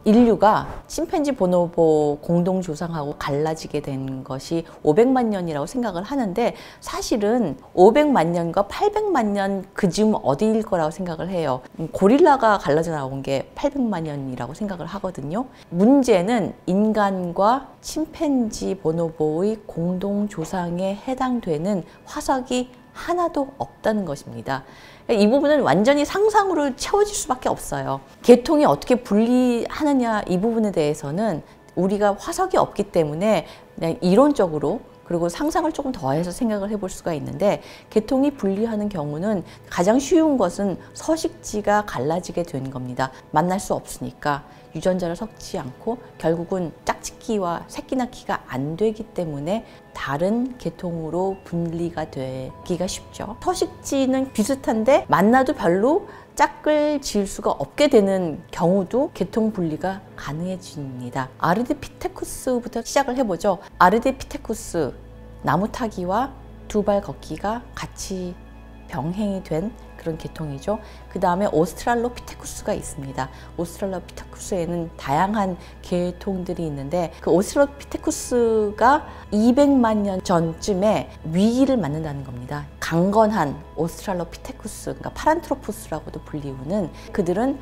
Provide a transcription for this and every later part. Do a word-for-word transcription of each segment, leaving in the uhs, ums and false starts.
인류가 침팬지 보노보 공동조상하고 갈라지게 된 것이 오백만 년이라고 생각을 하는데 사실은 오백만 년과 팔백만 년 그 즈음 어디일 거라고 생각을 해요. 고릴라가 갈라져 나온 게 팔백만 년이라고 생각을 하거든요. 문제는 인간과 침팬지 보노보의 공동조상에 해당되는 화석이 하나도 없다는 것입니다. 이 부분은 완전히 상상으로 채워질 수밖에 없어요. 계통이 어떻게 분리하느냐 이 부분에 대해서는 우리가 화석이 없기 때문에 그냥 이론적으로 그리고 상상을 조금 더해서 생각을 해볼 수가 있는데 계통이 분리하는 경우는 가장 쉬운 것은 서식지가 갈라지게 된 겁니다. 만날 수 없으니까 유전자를 섞지 않고 결국은 짝짓기와 새끼 낳기가 안 되기 때문에 다른 계통으로 분리가 되기가 쉽죠. 서식지는 비슷한데 만나도 별로 짝을 지을 수가 없게 되는 경우도 계통 분리가 가능해집니다. 아르디피테쿠스부터 시작을 해보죠. 아르디피테쿠스, 나무 타기와 두 발 걷기가 같이 병행이 된 그런 계통이죠. 그 다음에 오스트랄로피테쿠스가 있습니다. 오스트랄로피테쿠스에는 다양한 계통들이 있는데 그 오스트랄로피테쿠스가 이백만 년 전쯤에 위기를 맞는다는 겁니다. 강건한 오스트랄로피테쿠스, 그러니까 파란트로포스라고도 불리우는 그들은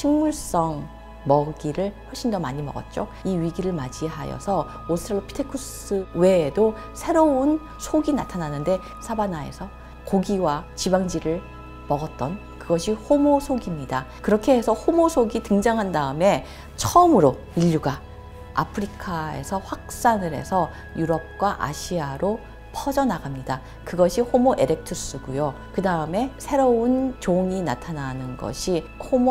식물성 먹이를 훨씬 더 많이 먹었죠. 이 위기를 맞이하여서 오스트랄로피테쿠스 외에도 새로운 속이 나타나는데 사바나에서 고기와 지방질을 먹었던 그것이 호모속입니다. 그렇게 해서 호모속이 등장한 다음에 처음으로 인류가 아프리카에서 확산을 해서 유럽과 아시아로 퍼져나갑니다. 그것이 호모 에렉투스고요. 그 다음에 새로운 종이 나타나는 것이 호모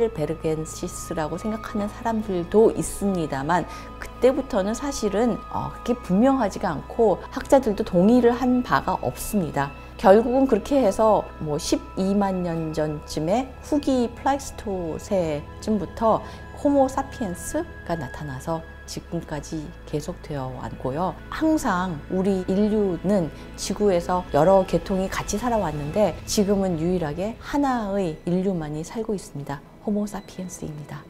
하이델베르겐시스라고 생각하는 사람들도 있습니다만 그때부터는 사실은 어, 그렇게 분명하지가 않고 학자들도 동의를 한 바가 없습니다. 결국은 그렇게 해서 뭐 십이만 년 전쯤에 후기 플라이스토세쯤부터 호모 사피엔스가 나타나서 지금까지 계속되어 왔고요. 항상 우리 인류는 지구에서 여러 계통이 같이 살아왔는데 지금은 유일하게 하나의 인류만이 살고 있습니다. 호모 사피엔스입니다.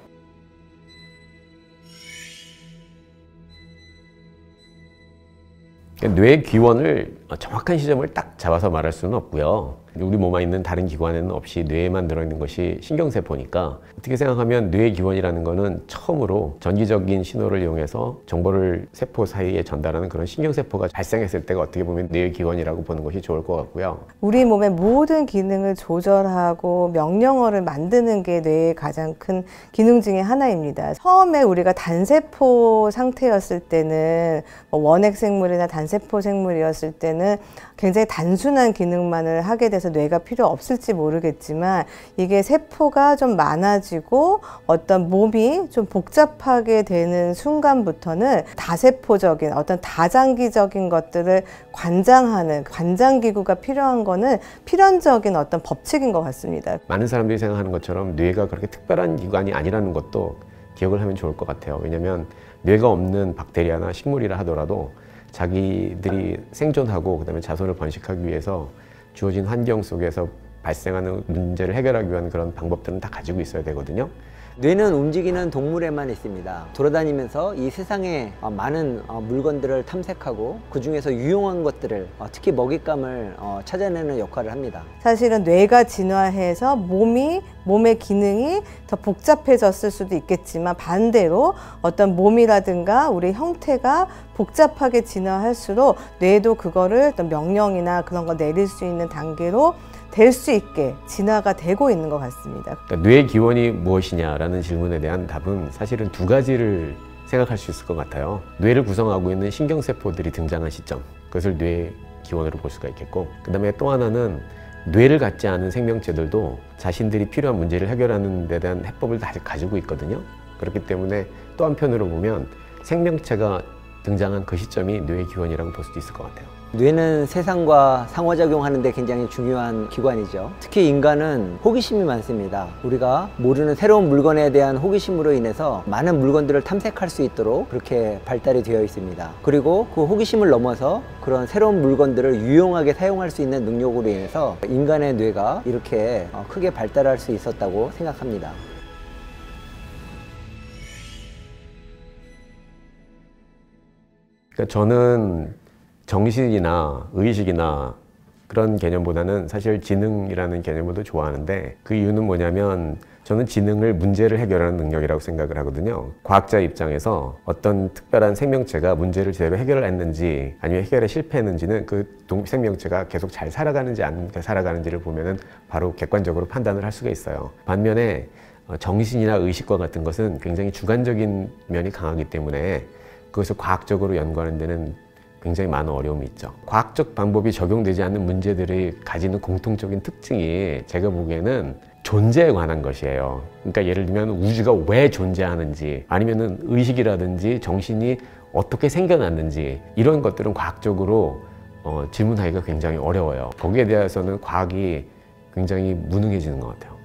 뇌의 기원을 정확한 시점을 딱 잡아서 말할 수는 없고요. 우리 몸에 있는 다른 기관에는 없이 뇌에만 들어있는 것이 신경세포니까 어떻게 생각하면 뇌의 기원이라는 거는 처음으로 전기적인 신호를 이용해서 정보를 세포 사이에 전달하는 그런 신경세포가 발생했을 때가 어떻게 보면 뇌의 기원이라고 보는 것이 좋을 것 같고요. 우리 몸의 모든 기능을 조절하고 명령어를 만드는 게 뇌의 가장 큰 기능 중에 하나입니다. 처음에 우리가 단세포 상태였을 때는 뭐 원핵 생물이나 단세포 생물이었을 때는 굉장히 단순한 기능만을 하게 돼서 뇌가 필요 없을지 모르겠지만 이게 세포가 좀 많아지고 어떤 몸이 좀 복잡하게 되는 순간부터는 다세포적인 어떤 다장기적인 것들을 관장하는 관장기구가 필요한 거는 필연적인 어떤 법칙인 것 같습니다. 많은 사람들이 생각하는 것처럼 뇌가 그렇게 특별한 기관이 아니라는 것도 기억을 하면 좋을 것 같아요. 왜냐하면 뇌가 없는 박테리아나 식물이라 하더라도 자기들이 생존하고 그다음에 자손을 번식하기 위해서 주어진 환경 속에서 발생하는 문제를 해결하기 위한 그런 방법들은 다 가지고 있어야 되거든요. 뇌는 움직이는 동물에만 있습니다. 돌아다니면서 이 세상에 많은 물건들을 탐색하고 그 중에서 유용한 것들을 특히 먹잇감을 찾아내는 역할을 합니다. 사실은 뇌가 진화해서 몸이 몸의 기능이 더 복잡해졌을 수도 있겠지만 반대로 어떤 몸이라든가 우리 형태가 복잡하게 진화할수록 뇌도 그거를 어떤 명령이나 그런 거 내릴 수 있는 단계로 될 수 있게 진화가 되고 있는 것 같습니다. 그러니까 뇌의 기원이 무엇이냐라는 질문에 대한 답은 사실은 두 가지를 생각할 수 있을 것 같아요. 뇌를 구성하고 있는 신경세포들이 등장한 시점, 그것을 뇌의 기원으로 볼 수가 있겠고, 그 다음에 또 하나는 뇌를 갖지 않은 생명체들도 자신들이 필요한 문제를 해결하는 데 대한 해법을 다 가지고 있거든요. 그렇기 때문에 또 한편으로 보면 생명체가 등장한 그 시점이 뇌의 기원이라고 볼 수도 있을 것 같아요. 뇌는 세상과 상호작용하는 데 굉장히 중요한 기관이죠. 특히 인간은 호기심이 많습니다. 우리가 모르는 새로운 물건에 대한 호기심으로 인해서 많은 물건들을 탐색할 수 있도록 그렇게 발달이 되어 있습니다. 그리고 그 호기심을 넘어서 그런 새로운 물건들을 유용하게 사용할 수 있는 능력으로 인해서 인간의 뇌가 이렇게 크게 발달할 수 있었다고 생각합니다. 그러니까 저는 정신이나 의식이나 그런 개념보다는 사실 지능이라는 개념을 더 좋아하는데, 그 이유는 뭐냐면 저는 지능을 문제를 해결하는 능력이라고 생각을 하거든요. 과학자 입장에서 어떤 특별한 생명체가 문제를 제대로 해결했는지 아니면 해결에 실패했는지는 그 생명체가 계속 잘 살아가는지 안 살아가는지를 보면은 바로 객관적으로 판단을 할 수가 있어요. 반면에 정신이나 의식과 같은 것은 굉장히 주관적인 면이 강하기 때문에 그것을 과학적으로 연구하는 데는 굉장히 많은 어려움이 있죠. 과학적 방법이 적용되지 않는 문제들이 가지는 공통적인 특징이 제가 보기에는 존재에 관한 것이에요. 그러니까 예를 들면 우주가 왜 존재하는지, 아니면은 의식이라든지 정신이 어떻게 생겨났는지, 이런 것들은 과학적으로 어, 질문하기가 굉장히 어려워요. 거기에 대해서는 과학이 굉장히 무능해지는 것 같아요.